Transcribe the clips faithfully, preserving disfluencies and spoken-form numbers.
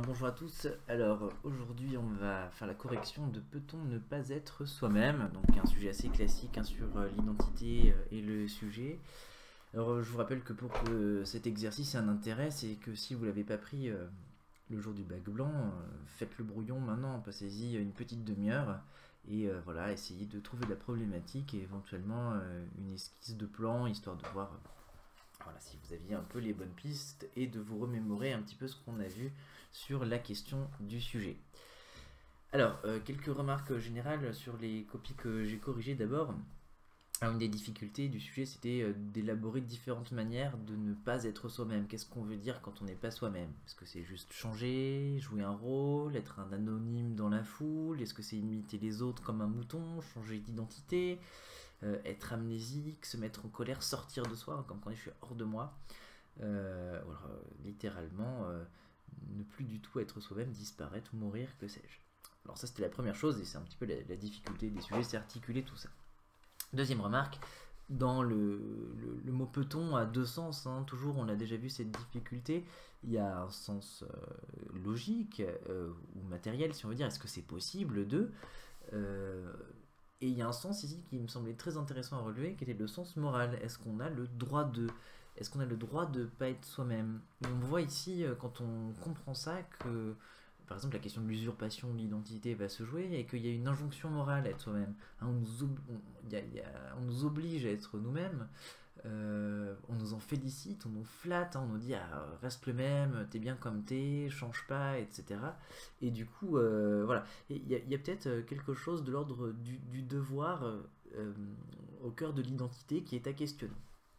bonjour à tous. Alors aujourd'hui on va faire la correction de peut-on ne pas être soi-même, donc un sujet assez classique hein, sur euh, l'identité euh, et le sujet. Alors je vous rappelle que pour que cet exercice ait un intérêt, c'est que si vous l'avez pas pris euh, le jour du bac blanc, euh, faites le brouillon maintenant, passez-y une petite demi-heure et euh, voilà, essayez de trouver la problématique et éventuellement euh, une esquisse de plan histoire de voir euh, voilà, si vous aviez un peu les bonnes pistes et de vous remémorer un petit peu ce qu'on a vu sur la question du sujet. Alors, euh, quelques remarques générales sur les copies que j'ai corrigées d'abord. Une des difficultés du sujet, c'était euh, d'élaborer différentes manières de ne pas être soi-même. Qu'est-ce qu'on veut dire quand on n'est pas soi-même? Est-ce que c'est juste changer, jouer un rôle, être un anonyme dans la foule? Est-ce que c'est imiter les autres comme un mouton, changer d'identité, euh, être amnésique, se mettre en colère, sortir de soi, comme quand je suis hors de moi, euh, ou alors, euh, littéralement euh, ne plus du tout être soi-même, disparaître, mourir, que sais-je. Alors ça c'était la première chose et c'est un petit peu la, la difficulté des sujets, c'est articuler tout ça. Deuxième remarque, dans le, le, le mot peut-on a deux sens, hein, toujours on a déjà vu cette difficulté, il y a un sens euh, logique euh, ou matériel si on veut dire, est-ce que c'est possible de... Euh, et il y a un sens ici qui me semblait très intéressant à relever, qui était le sens moral, est-ce qu'on a le droit de... Est-ce qu'on a le droit de ne pas être soi-même? On voit ici, quand on comprend ça, que par exemple la question de l'usurpation de l'identité va se jouer et qu'il y a une injonction morale à être soi-même. Hein, on, nous ob... on, y a, y a... on nous oblige à être nous-mêmes, euh, on nous en félicite, on nous flatte, hein, on nous dit ah, reste le même, t'es bien comme t'es, change pas, et cetera. Et du coup, euh, voilà, il y a, y a peut-être quelque chose de l'ordre du, du devoir euh, au cœur de l'identité qui est à questionner.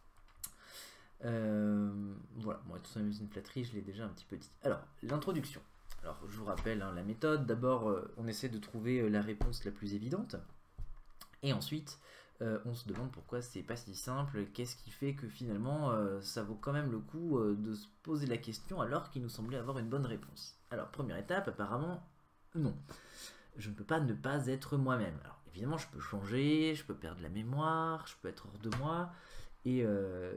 Euh, voilà, bon, tout ça, c'est une flatterie, je l'ai déjà un petit peu dit. Alors, l'introduction. Alors, je vous rappelle hein, la méthode. D'abord, euh, on essaie de trouver euh, la réponse la plus évidente. Et ensuite, euh, on se demande pourquoi c'est pas si simple. Qu'est-ce qui fait que finalement, euh, ça vaut quand même le coup euh, de se poser la question alors qu'il nous semblait avoir une bonne réponse. Alors, première étape, apparemment, non. Je ne peux pas ne pas être moi-même. Alors, évidemment, je peux changer, je peux perdre la mémoire, je peux être hors de moi. Et, euh,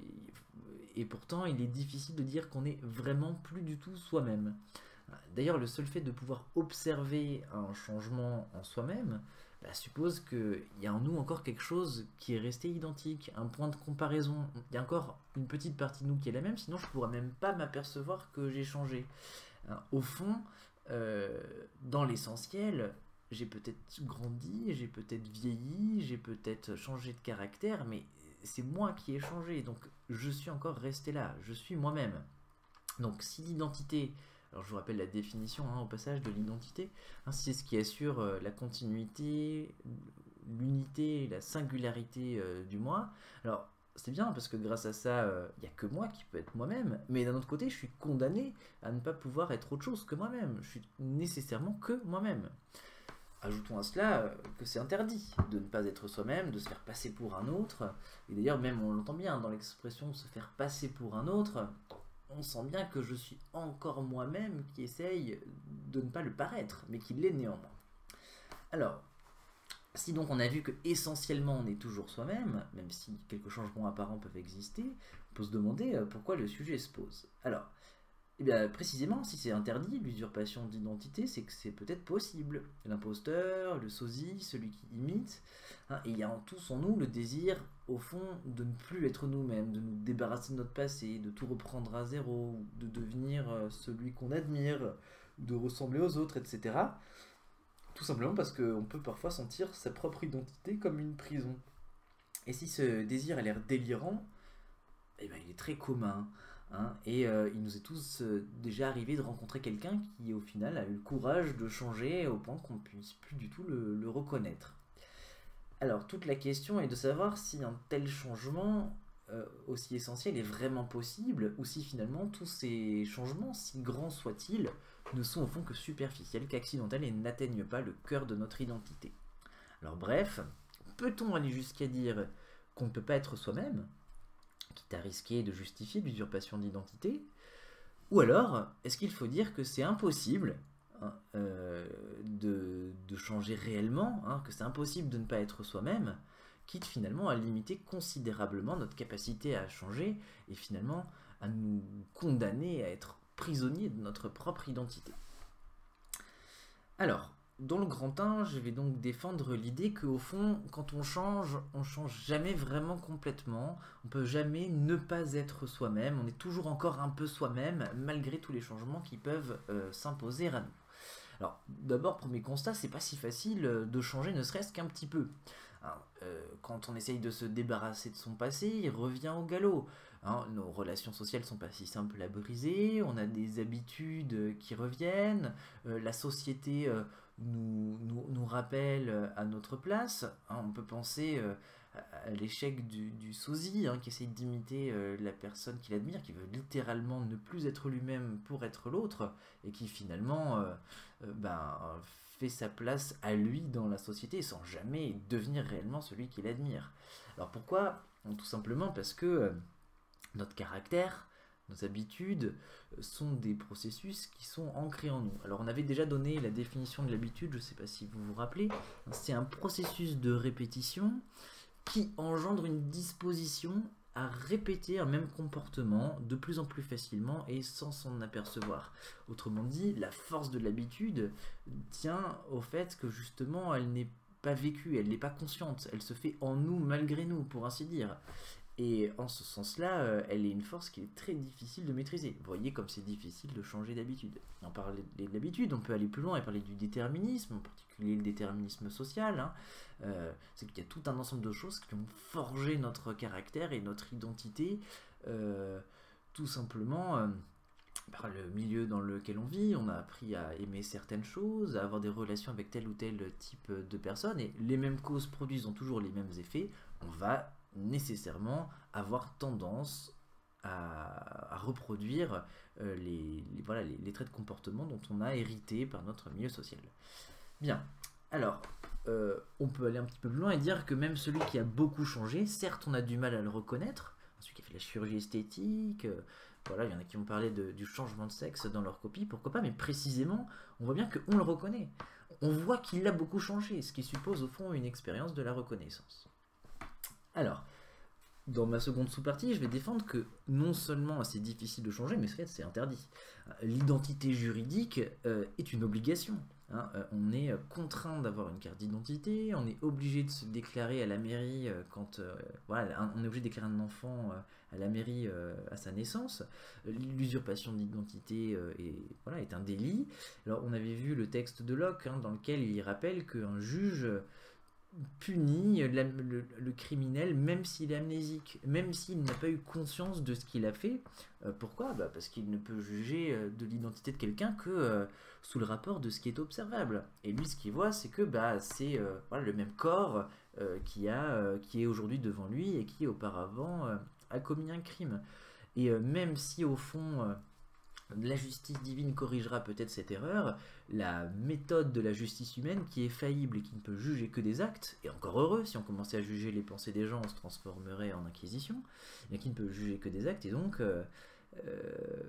et, et pourtant, il est difficile de dire qu'on est vraiment plus du tout soi-même. D'ailleurs, le seul fait de pouvoir observer un changement en soi-même bah, suppose qu'il y a en nous encore quelque chose qui est resté identique, un point de comparaison. Il y a encore une petite partie de nous qui est la même, sinon je ne pourrais même pas m'apercevoir que j'ai changé. Hein, au fond, euh, dans l'essentiel, j'ai peut-être grandi, j'ai peut-être vieilli, j'ai peut-être changé de caractère, mais c'est moi qui ai changé, donc je suis encore resté là, je suis moi-même. Donc si l'identité, alors je vous rappelle la définition hein, au passage de l'identité, hein, c'est ce qui assure euh, la continuité, l'unité, la singularité euh, du moi. Alors c'est bien parce que grâce à ça, il euh, n'y a que moi qui peut être moi-même, mais d'un autre côté, je suis condamné à ne pas pouvoir être autre chose que moi-même. Je suis nécessairement que moi-même. Ajoutons à cela euh, que c'est interdit de ne pas être soi-même, de se faire passer pour un autre. Et d'ailleurs, même on l'entend bien dans l'expression se faire passer pour un autre, on sent bien que je suis encore moi-même qui essaye de ne pas le paraître, mais qui l'est néanmoins. Alors, si donc on a vu que essentiellement on est toujours soi-même, même si quelques changements apparents peuvent exister, on peut se demander pourquoi le sujet se pose. Alors, eh bien, précisément, si c'est interdit, l'usurpation d'identité, c'est que c'est peut-être possible. L'imposteur, le sosie, celui qui imite, hein, et il y a en tous en nous le désir, au fond, de ne plus être nous-mêmes, de nous débarrasser de notre passé, de tout reprendre à zéro, de devenir celui qu'on admire, de ressembler aux autres, et cetera. Tout simplement parce qu'on peut parfois sentir sa propre identité comme une prison. Et si ce désir a l'air délirant, eh bien, il est très commun. Hein, et euh, il nous est tous euh, déjà arrivé de rencontrer quelqu'un qui au final a eu le courage de changer au point qu'on ne puisse plus du tout le, le reconnaître. Alors toute la question est de savoir si un tel changement euh, aussi essentiel est vraiment possible ou si finalement tous ces changements, si grands soient-ils, ne sont au fond que superficiels, qu'accidentels et n'atteignent pas le cœur de notre identité. Alors bref, peut-on aller jusqu'à dire qu'on ne peut pas être soi-même, quitte à risquer de justifier l'usurpation d'identité? Ou alors, est-ce qu'il faut dire que c'est impossible hein, euh, de, de changer réellement, hein, que c'est impossible de ne pas être soi-même, quitte finalement à limiter considérablement notre capacité à changer et finalement à nous condamner à être prisonniers de notre propre identité. Alors, dans le grand un, je vais donc défendre l'idée qu'au fond, quand on change, on change jamais vraiment complètement, on peut jamais ne pas être soi-même, on est toujours encore un peu soi-même, malgré tous les changements qui peuvent euh, s'imposer à nous. Alors, d'abord, premier constat, c'est pas si facile de changer, ne serait-ce qu'un petit peu. Alors, euh, quand on essaye de se débarrasser de son passé, il revient au galop. Hein, nos relations sociales sont pas si simples à briser, on a des habitudes qui reviennent, euh, la société euh, nous, nous, nous rappelle à notre place. Hein, on peut penser euh, à l'échec du, du sosie, hein, qui essaye d'imiter euh, la personne qu'il admire, qui veut littéralement ne plus être lui-même pour être l'autre, et qui finalement euh, euh, ben, fait sa place à lui dans la société sans jamais devenir réellement celui qu'il admire. Alors pourquoi? Tout simplement parce que euh, notre caractère, nos habitudes sont des processus qui sont ancrés en nous. Alors on avait déjà donné la définition de l'habitude, je ne sais pas si vous vous rappelez, c'est un processus de répétition qui engendre une disposition à répéter un même comportement de plus en plus facilement et sans s'en apercevoir. Autrement dit, la force de l'habitude tient au fait que justement elle n'est pas vécue, elle n'est pas consciente, elle se fait en nous malgré nous, pour ainsi dire. Et en ce sens-là, euh, elle est une force qui est très difficile de maîtriser. Vous voyez comme c'est difficile de changer d'habitude. En parlant d'habitude, on peut aller plus loin et parler du déterminisme, en particulier le déterminisme social. Hein. Euh, c'est qu'il y a tout un ensemble de choses qui ont forgé notre caractère et notre identité, euh, tout simplement euh, par le milieu dans lequel on vit. On a appris à aimer certaines choses, à avoir des relations avec tel ou tel type de personnes, et les mêmes causes produisent toujours les mêmes effets. On va nécessairement avoir tendance à, à reproduire euh, les, les, voilà, les, les traits de comportement dont on a hérité par notre milieu social. Bien, alors, euh, on peut aller un petit peu plus loin et dire que même celui qui a beaucoup changé, certes on a du mal à le reconnaître, celui qui a fait la chirurgie esthétique, euh, voilà, il y en a qui ont parlé de, du changement de sexe dans leur copie, pourquoi pas, mais précisément, on voit bien qu'on le reconnaît. On voit qu'il a beaucoup changé, ce qui suppose au fond une expérience de la reconnaissance. Alors, dans ma seconde sous-partie, je vais défendre que non seulement c'est difficile de changer, mais c'est interdit. L'identité juridique euh, est une obligation. Hein. Euh, on est contraint d'avoir une carte d'identité, on est obligé de se déclarer à la mairie euh, quand... Euh, voilà, un, on est obligé de déclarer un enfant euh, à la mairie euh, à sa naissance. L'usurpation d'identité euh, est, voilà, est un délit. Alors, on avait vu le texte de Locke, hein, dans lequel il rappelle qu'un juge punit la, le, le criminel même s'il est amnésique, même s'il n'a pas eu conscience de ce qu'il a fait. Euh, pourquoi? Bah parce qu'il ne peut juger euh, de l'identité de quelqu'un que euh, sous le rapport de ce qui est observable. Et lui, ce qu'il voit, c'est que bah, c'est euh, voilà, le même corps euh, qui, a, euh, qui est aujourd'hui devant lui et qui auparavant euh, a commis un crime. Et euh, même si au fond... Euh, la justice divine corrigera peut-être cette erreur, la méthode de la justice humaine qui est faillible et qui ne peut juger que des actes, et encore heureux, si on commençait à juger les pensées des gens, on se transformerait en inquisition, mais qui ne peut juger que des actes, et donc euh, euh,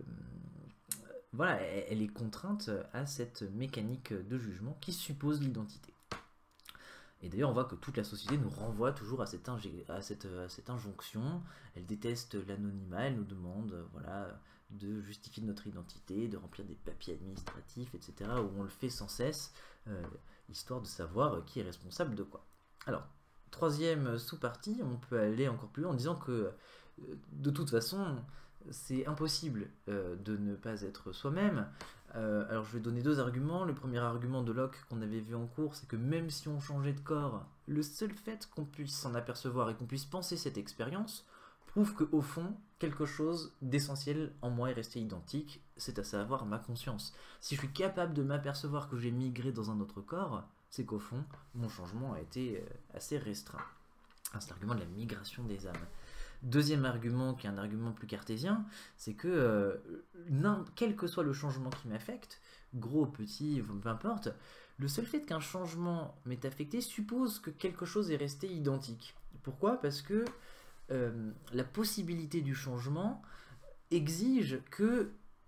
voilà, elle est contrainte à cette mécanique de jugement qui suppose l'identité. Et d'ailleurs, on voit que toute la société nous renvoie toujours à cette, à cette, à cette injonction. Elle déteste l'anonymat, elle nous demande voilà, de justifier notre identité, de remplir des papiers administratifs, et cetera, où on le fait sans cesse, euh, histoire de savoir qui est responsable de quoi. Alors, troisième sous-partie, on peut aller encore plus loin en disant que, de toute façon, c'est impossible euh, de ne pas être soi-même. Euh, alors je vais donner deux arguments. Le premier argument de Locke qu'on avait vu en cours, c'est que même si on changeait de corps, le seul fait qu'on puisse s'en apercevoir et qu'on puisse penser cette expérience prouve qu'au fond, quelque chose d'essentiel en moi est resté identique, c'est à savoir ma conscience. Si je suis capable de m'apercevoir que j'ai migré dans un autre corps, c'est qu'au fond, mon changement a été assez restreint. C'est l'argument de la migration des âmes. Deuxième argument, qui est un argument plus cartésien, c'est que euh, quel que soit le changement qui m'affecte, gros, petit, peu importe, le seul fait qu'un changement m'ait affecté suppose que quelque chose est resté identique. Pourquoi? Parce que euh, la possibilité du changement exige que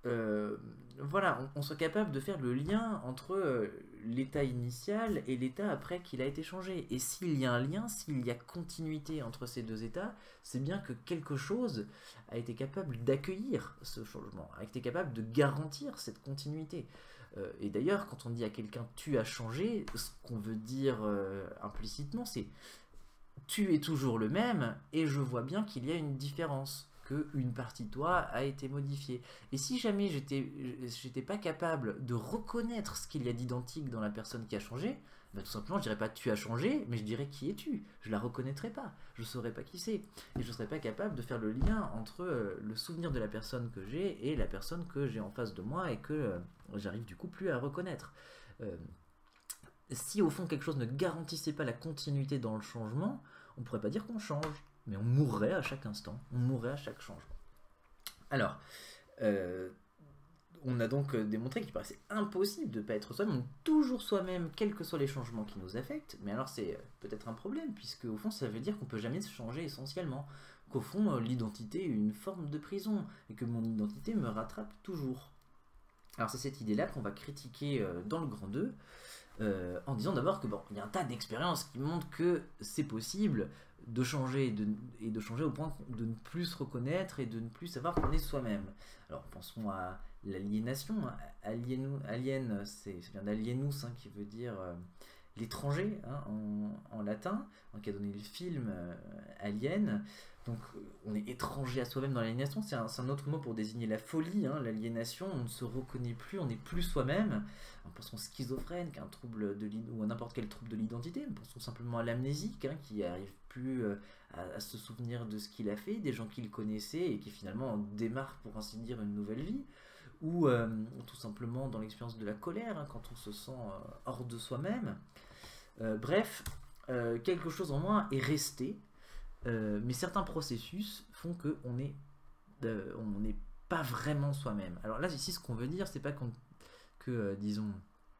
euh, voilà, on, on soit capable de faire le lien entre euh, l'état initial et l'état après qu'il a été changé. Et s'il y a un lien, s'il y a continuité entre ces deux états, c'est bien que quelque chose a été capable d'accueillir ce changement, a été capable de garantir cette continuité. Euh, et d'ailleurs, quand on dit à quelqu'un tu as changé, ce qu'on veut dire euh, implicitement, c'est tu es toujours le même et je vois bien qu'il y a une différence, qu'une partie de toi a été modifiée. Et si jamais j'étais j'étais pas capable de reconnaître ce qu'il y a d'identique dans la personne qui a changé, bah tout simplement je dirais pas tu as changé, mais je dirais qui es-tu. Je la reconnaîtrais pas, je saurais pas qui c'est, et je serais pas capable de faire le lien entre euh, le souvenir de la personne que j'ai et la personne que j'ai en face de moi et que euh, j'arrive du coup plus à reconnaître. Euh, si au fond quelque chose ne garantissait pas la continuité dans le changement, on pourrait pas dire qu'on change, mais on mourrait à chaque instant, on mourrait à chaque changement. Alors, euh, on a donc démontré qu'il paraissait impossible de ne pas être soi-même, toujours soi-même, quels que soient les changements qui nous affectent, mais alors c'est peut-être un problème, puisque au fond ça veut dire qu'on peut jamais se changer essentiellement, qu'au fond l'identité est une forme de prison, et que mon identité me rattrape toujours. Alors c'est cette idée-là qu'on va critiquer dans le grand deux, Euh, en disant d'abord que bon, il y a un tas d'expériences qui montrent que c'est possible de changer et de, et de changer au point de ne plus se reconnaître et de ne plus savoir qu'on est soi-même. Alors pensons à l'aliénation. Alien, alien c'est bien d'alienus hein, qui veut dire euh, l'étranger hein, en, en latin, hein, qui a donné le film euh, Alien. Donc on est étranger à soi-même dans l'aliénation, c'est un, un autre mot pour désigner la folie, hein, l'aliénation, on ne se reconnaît plus, on n'est plus soi-même. Pensons schizophrène, qui a un trouble de ou à n'importe quel trouble de l'identité, pensons simplement à l'amnésique, hein, qui n'arrive plus euh, à, à se souvenir de ce qu'il a fait, des gens qu'il connaissait et qui finalement démarre pour ainsi dire une nouvelle vie, ou euh, tout simplement dans l'expérience de la colère, hein, quand on se sent euh, hors de soi-même. Euh, bref, euh, quelque chose en moins est resté, euh, mais certains processus font qu'on est, euh, on n'est pas vraiment soi-même. Alors là, ici, ce qu'on veut dire, c'est pas qu'on, que, euh, disons,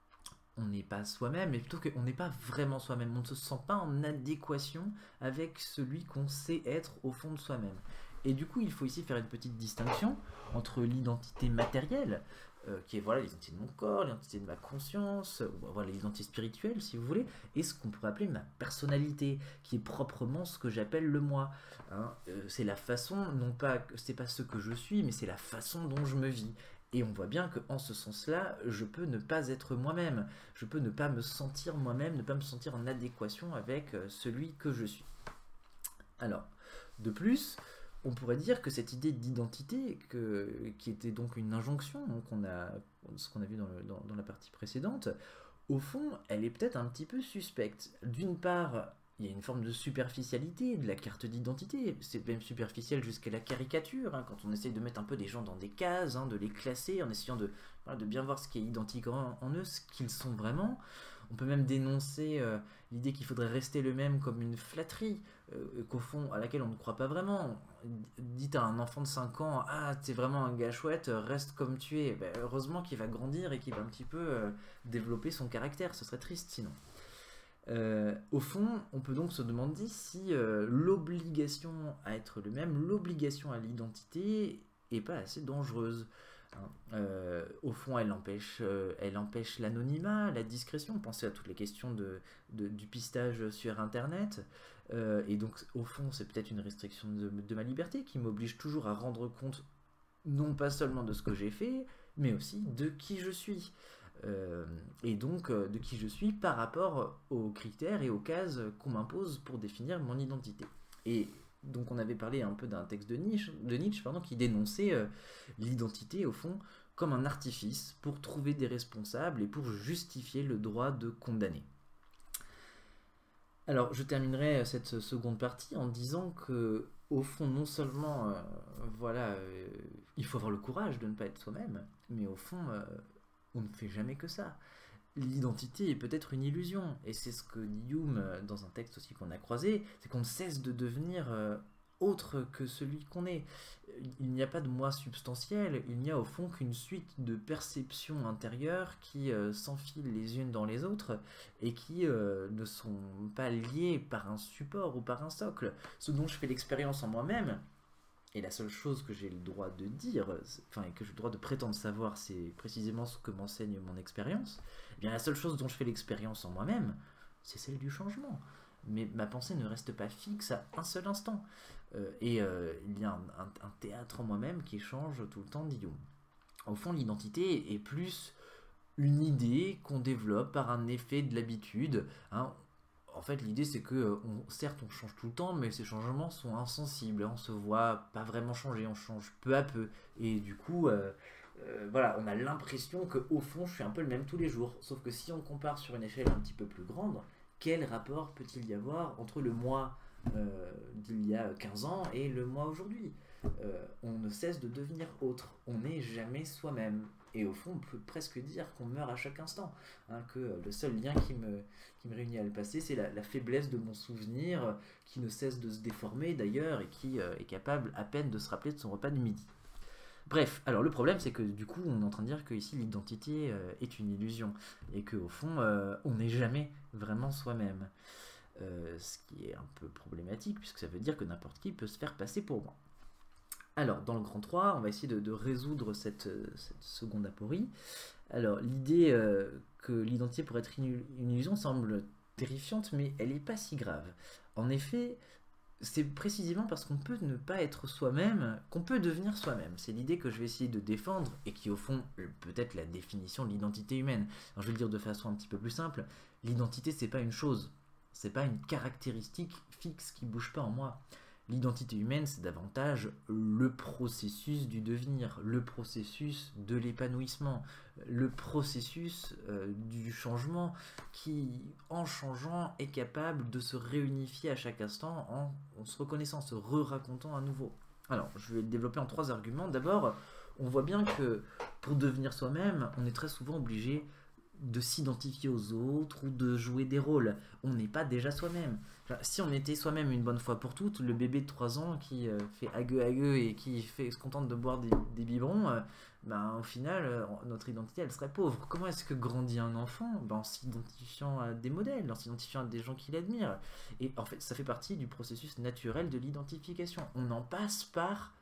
on n'est pas soi-même, mais plutôt qu'on n'est pas vraiment soi-même. On ne se sent pas en adéquation avec celui qu'on sait être au fond de soi-même. Et du coup, il faut ici faire une petite distinction entre l'identité matérielle, euh, qui est voilà l'identité de mon corps, l'identité de ma conscience, ou voilà l'identité spirituelle si vous voulez, et ce qu'on pourrait appeler ma personnalité, qui est proprement ce que j'appelle le moi. Hein. Euh, c'est la façon, non pas, c'est pas ce que je suis, mais c'est la façon dont je me vis. Et on voit bien qu'en ce sens-là, je peux ne pas être moi-même, je peux ne pas me sentir moi-même, ne pas me sentir en adéquation avec celui que je suis. Alors, de plus, on pourrait dire que cette idée d'identité, qui était donc une injonction, donc on a, ce qu'on a vu dans, le, dans, dans la partie précédente, au fond, elle est peut-être un petit peu suspecte. D'une part, il y a une forme de superficialité de la carte d'identité, c'est même superficiel jusqu'à la caricature, hein, quand on essaye de mettre un peu des gens dans des cases, hein, de les classer, en essayant de, voilà, de bien voir ce qui est identique en, en eux, ce qu'ils sont vraiment. On peut même dénoncer euh, l'idée qu'il faudrait rester le même comme une flatterie, euh, qu'au fond, à laquelle on ne croit pas vraiment. Dites à un enfant de cinq ans, ah, t'es vraiment un gars chouette, reste comme tu es. Ben, heureusement qu'il va grandir et qu'il va un petit peu euh, développer son caractère, ce serait triste sinon. Euh, au fond, on peut donc se demander si euh, l'obligation à être le même, l'obligation à l'identité, est pas assez dangereuse. Hein. Euh, au fond, elle empêche, euh, elle empêche l'anonymat, la discrétion. Pensez à toutes les questions de, de, du pistage sur Internet. Euh, et donc, au fond, c'est peut-être une restriction de, de ma liberté qui m'oblige toujours à rendre compte non pas seulement de ce que j'ai fait, mais aussi de qui je suis. Euh, et donc euh, de qui je suis par rapport aux critères et aux cases qu'on m'impose pour définir mon identité. Et donc on avait parlé un peu d'un texte de Nietzsche, de Nietzsche pardon, qui dénonçait euh, l'identité au fond comme un artifice pour trouver des responsables et pour justifier le droit de condamner. Alors je terminerai cette seconde partie en disant que au fond non seulement euh, voilà euh, il faut avoir le courage de ne pas être soi-même, mais au fond euh, on ne fait jamais que ça. L'identité est peut-être une illusion, et c'est ce que dit Hume dans un texte aussi qu'on a croisé, c'est qu'on ne cesse de devenir euh, autre que celui qu'on est. Il n'y a pas de moi substantiel, il n'y a au fond qu'une suite de perceptions intérieures qui euh, s'enfilent les unes dans les autres et qui euh, ne sont pas liées par un support ou par un socle. Ce dont je fais l'expérience en moi-même, Et la seule chose que j'ai le droit de dire, enfin, et que j'ai le droit de prétendre savoir, c'est précisément ce que m'enseigne mon expérience. Eh bien, la seule chose dont je fais l'expérience en moi-même, c'est celle du changement. Mais ma pensée ne reste pas fixe à un seul instant. Euh, et euh, il y a un, un, un théâtre en moi-même qui change tout le temps d'idiome. Au fond, l'identité est plus une idée qu'on développe par un effet de l'habitude. Hein. En fait, l'idée, c'est que, on, certes, on change tout le temps, mais ces changements sont insensibles. On se voit pas vraiment changer, on change peu à peu. Et du coup, euh, euh, voilà, on a l'impression qu'au fond, je suis un peu le même tous les jours. Sauf que si on compare sur une échelle un petit peu plus grande, quel rapport peut-il y avoir entre le moi euh, d'il y a quinze ans et le moi aujourd'hui? euh, On ne cesse de devenir autre. On n'est jamais soi-même. Et au fond, on peut presque dire qu'on meurt à chaque instant. Hein, que le seul lien qui me, qui me réunit à le passé, c'est la, la faiblesse de mon souvenir, qui ne cesse de se déformer d'ailleurs, et qui euh, est capable à peine de se rappeler de son repas du midi. Bref, alors le problème, c'est que du coup, on est en train de dire que ici l'identité euh, est une illusion, et qu'au fond, euh, on n'est jamais vraiment soi-même. Euh, ce qui est un peu problématique, puisque ça veut dire que n'importe qui peut se faire passer pour moi. Alors, dans le grand trois, on va essayer de, de résoudre cette, cette seconde aporie. Alors, l'idée euh, que l'identité pourrait être une, une illusion semble terrifiante, mais elle n'est pas si grave. En effet, c'est précisément parce qu'on peut ne pas être soi-même qu'on peut devenir soi-même. C'est l'idée que je vais essayer de défendre, et qui, au fond, peut-être la définition de l'identité humaine. Alors, je vais le dire de façon un petit peu plus simple. L'identité, c'est pas une chose. C'est pas une caractéristique fixe qui bouge pas en moi. L'identité humaine, c'est davantage le processus du devenir, le processus de l'épanouissement, le processus euh, du changement qui, en changeant, est capable de se réunifier à chaque instant en, en se reconnaissant, se re-racontant à nouveau. Alors, je vais le développer en trois arguments. D'abord, on voit bien que pour devenir soi-même, on est très souvent obligé de s'identifier aux autres ou de jouer des rôles. On n'est pas déjà soi-même. Enfin, si on était soi-même une bonne fois pour toutes, le bébé de trois ans qui euh, fait agueux agueux et qui fait, se contente de boire des, des biberons, euh, ben, au final, euh, notre identité, elle serait pauvre. Comment est-ce que grandit un enfant? Ben, en s'identifiant à des modèles, en s'identifiant à des gens qui l'admirent. Et en fait, ça fait partie du processus naturel de l'identification. On en passe par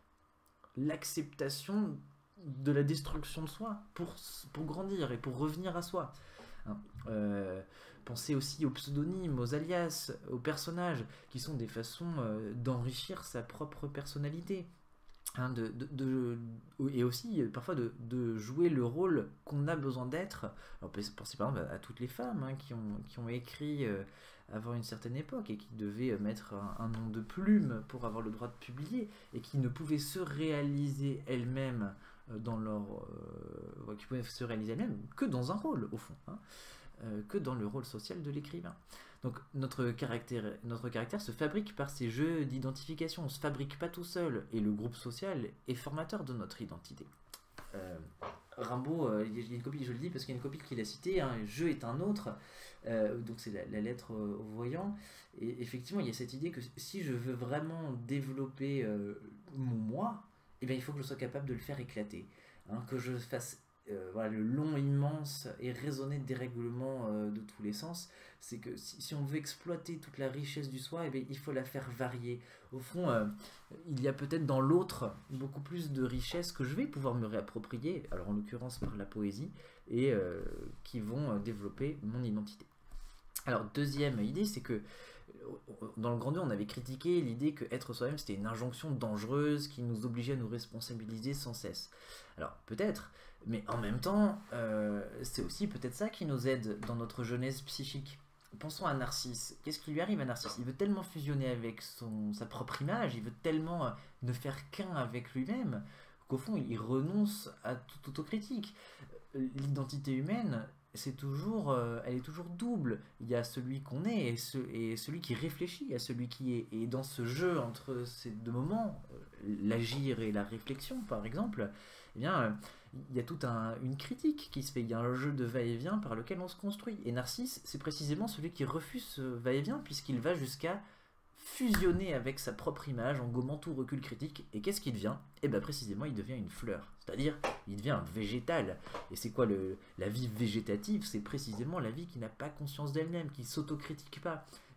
l'acceptation de la destruction de soi pour, pour grandir et pour revenir à soi. Hein, euh, pensez aussi aux pseudonymes, aux alias, aux personnages, qui sont des façons euh, d'enrichir sa propre personnalité. Hein, de, de, de, et aussi parfois de, de jouer le rôle qu'on a besoin d'être. Alors, pensez par exemple à, à toutes les femmes hein, qui, ont, qui ont écrit euh, avant une certaine époque et qui devaient mettre un, un nom de plume pour avoir le droit de publier et qui ne pouvaient se réaliser elles-mêmes dans leur euh, qui pouvaient se réaliser elles-mêmes que dans un rôle au fond hein, euh, que dans le rôle social de l'écrivain. Donc notre caractère, notre caractère se fabrique par ces jeux d'identification, on se fabrique pas tout seul et le groupe social est formateur de notre identité. euh, Rimbaud, euh, il y a une copie, je le dis parce qu'il y a une copie qu'il a citée, hein, je est un autre, euh, donc c'est la, la lettre au voyant, et effectivement il y a cette idée que si je veux vraiment développer euh, mon moi, eh bien, il faut que je sois capable de le faire éclater, hein, que je fasse euh, voilà, le long immense et raisonner des règlements euh, de tous les sens. C'est que si, si on veut exploiter toute la richesse du soi, eh bien, il faut la faire varier. Au fond, euh, il y a peut-être dans l'autre beaucoup plus de richesses que je vais pouvoir me réapproprier, alors en l'occurrence par la poésie, et euh, qui vont euh, développer mon identité. Alors, deuxième idée, c'est que dans le grand deux, on avait critiqué l'idée que être soi-même, c'était une injonction dangereuse qui nous obligeait à nous responsabiliser sans cesse. Alors, peut-être, mais en même temps, euh, c'est aussi peut-être ça qui nous aide dans notre jeunesse psychique. Pensons à Narcisse. Qu'est-ce qui lui arrive à Narcisse? Il veut tellement fusionner avec son, sa propre image, il veut tellement ne faire qu'un avec lui-même, qu'au fond, il renonce à toute autocritique. L'identité humaine, c'est toujours, euh, elle est toujours double. Il y a celui qu'on est et, ce, et celui qui réfléchit à celui qui est. Et dans ce jeu entre ces deux moments, euh, l'agir et la réflexion par exemple, eh bien, euh, il y a toute un, une critique qui se fait. Il y a un jeu de va-et-vient par lequel on se construit. Et Narcisse, c'est précisément celui qui refuse ce va-et-vient puisqu'il va jusqu'à fusionner avec sa propre image en gommant tout recul critique. Et qu'est-ce qu'il devient? Et bien précisément, il devient une fleur. C'est-à-dire, il devient un végétal. Et c'est quoi le, la vie végétative? C'est précisément la vie qui n'a pas conscience d'elle-même, qui ne s'autocritique pas.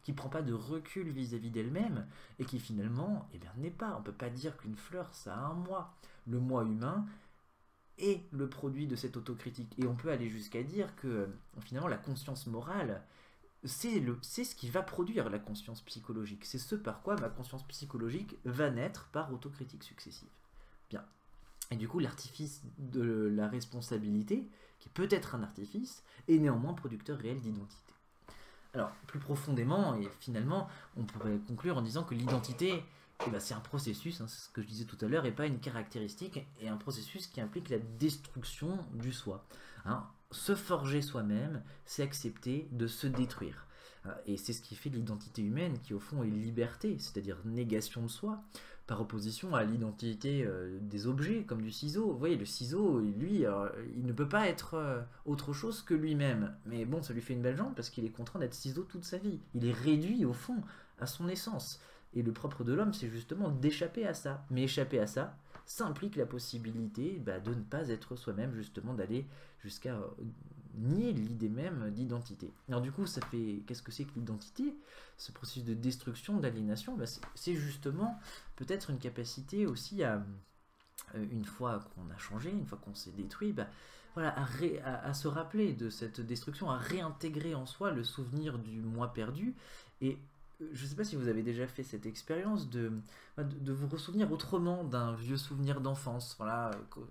qui ne prend pas de recul vis-à-vis d'elle-même, et qui finalement eh bien, n'est pas. On ne peut pas dire qu'une fleur, ça a un moi. Le moi humain est le produit de cette autocritique. Et on peut aller jusqu'à dire que finalement la conscience morale, c'est le, c'est ce qui va produire la conscience psychologique. C'est ce par quoi ma conscience psychologique va naître par autocritique successive. Bien. Et du coup, l'artifice de la responsabilité, qui peut être un artifice, est néanmoins producteur réel d'identité. Alors, plus profondément, et finalement, on pourrait conclure en disant que l'identité, eh ben, c'est un processus, hein, c'est ce que je disais tout à l'heure, et pas une caractéristique, et un processus qui implique la destruction du soi. Hein. Se forger soi-même, c'est accepter de se détruire. Et c'est ce qui fait l'identité humaine, qui au fond est liberté, c'est-à-dire négation de soi, par opposition à l'identité euh, des objets, comme du ciseau. Vous voyez, le ciseau, lui, euh, il ne peut pas être euh, autre chose que lui-même. Mais bon, ça lui fait une belle jambe, parce qu'il est contraint d'être ciseau toute sa vie. Il est réduit, au fond, à son essence. Et le propre de l'homme, c'est justement d'échapper à ça. Mais échapper à ça, ça implique la possibilité bah, de ne pas être soi-même, justement, d'aller jusqu'à euh, nier l'idée même d'identité. Alors du coup, ça fait... Qu'est-ce que c'est que l'identité? Ce processus de destruction, d'aliénation, bah, c'est justement peut-être une capacité aussi à, euh, une fois qu'on a changé, une fois qu'on s'est détruit, bah, voilà, à, ré, à, à se rappeler de cette destruction, à réintégrer en soi le souvenir du moi perdu. Et je ne sais pas si vous avez déjà fait cette expérience de, de, de vous ressouvenir autrement d'un vieux souvenir d'enfance, voilà,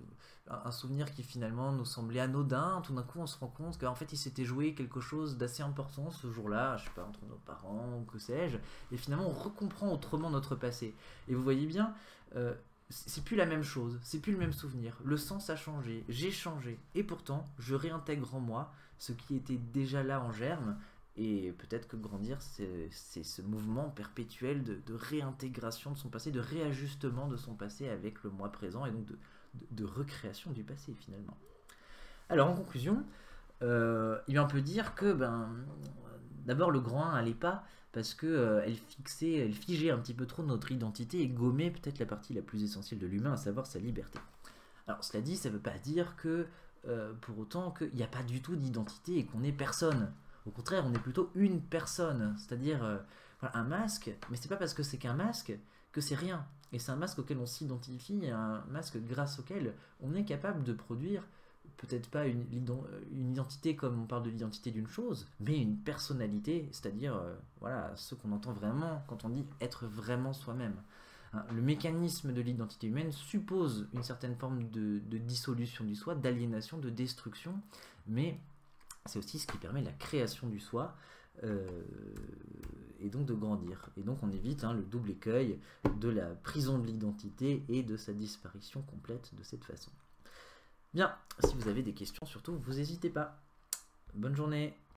un souvenir qui finalement nous semblait anodin. Tout d'un coup on se rend compte qu'en fait il s'était joué quelque chose d'assez important ce jour-là, je sais pas, entre nos parents ou que sais-je, et finalement on recomprend autrement notre passé. Et vous voyez bien, euh, c'est plus la même chose, c'est plus le même souvenir, le sens a changé, j'ai changé, et pourtant je réintègre en moi ce qui était déjà là en germe. Et peut-être que grandir, c'est ce mouvement perpétuel de, de réintégration de son passé, de réajustement de son passé avec le moi présent, et donc de, de, de recréation du passé finalement. Alors en conclusion, euh, on peut dire que ben, d'abord le grand un n'allait pas, parce qu'elle euh, fixait, elle figeait un petit peu trop notre identité et gommait peut-être la partie la plus essentielle de l'humain, à savoir sa liberté. Alors cela dit, ça ne veut pas dire que euh, pour autant qu'il n'y a pas du tout d'identité et qu'on n'est personne. Au contraire, on est plutôt une personne, c'est-à-dire euh, voilà, un masque, mais c'est pas parce que c'est qu'un masque que c'est rien. Et c'est un masque auquel on s'identifie, un masque grâce auquel on est capable de produire peut-être pas une, une identité comme on parle de l'identité d'une chose, mais une personnalité, c'est-à-dire euh, voilà, ce qu'on entend vraiment quand on dit être vraiment soi-même. Hein, le mécanisme de l'identité humaine suppose une certaine forme de, de dissolution du soi, d'aliénation, de destruction, mais c'est aussi ce qui permet la création du soi euh, et donc de grandir. Et donc on évite hein, le double écueil de la prison de l'identité et de sa disparition complète de cette façon. Bien, si vous avez des questions, surtout, vous n'hésitez pas. Bonne journée.